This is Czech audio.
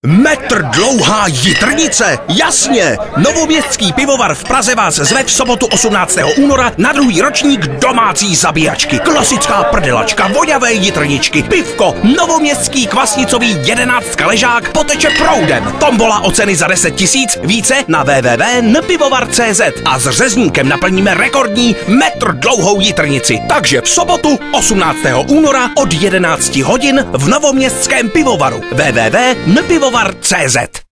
Metr dlouhá jitrnice? Jasně! Novoměstský pivovar v Praze vás zve v sobotu 18. února na druhý ročník domácí zabíjačky. Klasická prdelačka, voňavé jitrničky, pivko, novoměstský kvasnicový 11 ležák poteče proudem. Tombola o ceny za 10 000, více na www.npivovar.cz a s řezníkem naplníme rekordní metr dlouhou jitrnici. Takže v sobotu 18. února od 11 hodin v novoměstském pivovaru www.npivovar.cz.